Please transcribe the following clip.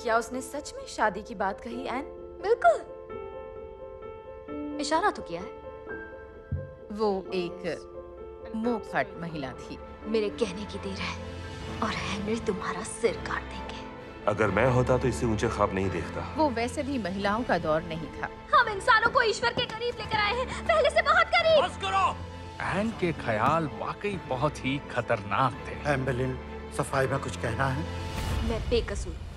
क्या उसने सच में शादी की बात कही एन? बिल्कुल, इशारा तो किया है। वो एक मुंहफट महिला थी। मेरे कहने की देर है और हेनरी तुम्हारा सिर काट देंगे। अगर मैं होता तो इससे ऊंचे ख्वाब नहीं देखता। वो वैसे भी महिलाओं का दौर नहीं था। हम इंसानों को ईश्वर के करीब लेकर आए हैं, पहले से बहुत करीब। बस करो। एन के ख्याल वाकई बहुत ही खतरनाक थे। एम्बेलिन, सफाई में कुछ कहना है? मैं बेकसूर